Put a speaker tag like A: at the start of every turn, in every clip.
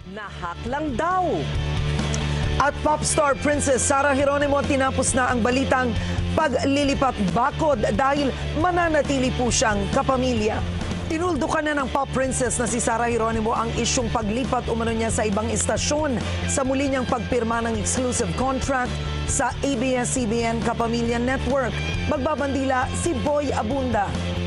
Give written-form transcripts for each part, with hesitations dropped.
A: Nahak lang daw. At pop star Princess Sarah Geronimo tinapos na ang balitang paglilipat bakod dahil mananatili po siyang kapamilya. Tinuldukan na ng pop princess na si Sarah Geronimo ang isyong paglipat umano niya sa ibang istasyon sa muli niyang pagpirma ng exclusive contract sa ABS-CBN Kapamilya Network. Magbabandila si Boy Abunda.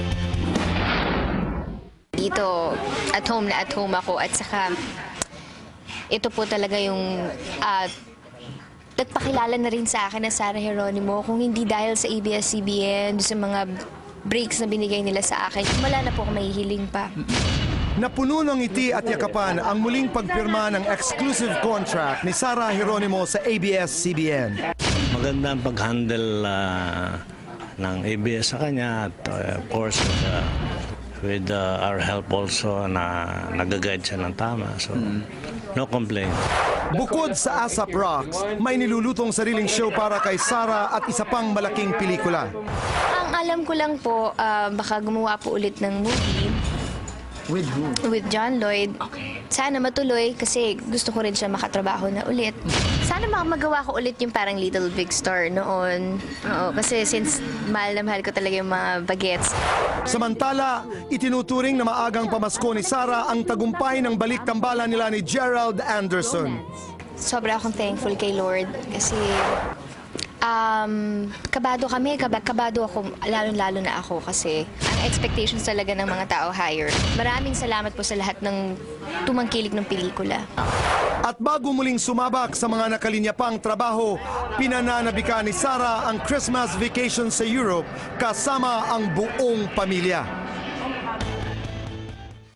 B: Dito, at home ako at saka ito po talaga yung nagpakilala na rin sa akin na Sarah Geronimo. Kung hindi dahil sa ABS-CBN, sa mga breaks na binigay nila sa akin, wala na po ako mahihiling pa.
C: Napuno ng ngiti at yakapan ang muling pagpirma ng exclusive contract ni Sarah Geronimo sa ABS-CBN.
D: Maganda ang pag-handle ng ABS sa kanya at of course with our help also na nag-guide siya ng tama. So, no complaint.
C: Bukod sa ASAP Rocks, may nilulutong sariling show para kay Sarah at isa pang malaking pelikula.
B: Ang alam ko lang po, baka gumawa po ulit ng movie.
C: With who?
B: With John Lloyd. Sana matuloy kasi gusto ko rin siya makatrabaho na ulit. Sana magawa ko ulit yung parang Little Big Star noon. Oo, kasi since mahal na mahal ko talaga yung mga bagets.
C: Samantala, itinuturing na maagang pamasko ni Sarah ang tagumpay ng balik tambalan nila ni Gerald Anderson.
B: Sobra akong thankful kay Lord kasi kabado kami, kabado ako, lalo-lalo na ako kasi ang expectations talaga ng mga tao higher. Maraming salamat po sa lahat ng tumangkilik ng pelikula.
C: At bago muling sumabak sa mga nakalinya pang trabaho, pinananabika ni Sarah ang Christmas vacation sa Europe kasama ang buong pamilya.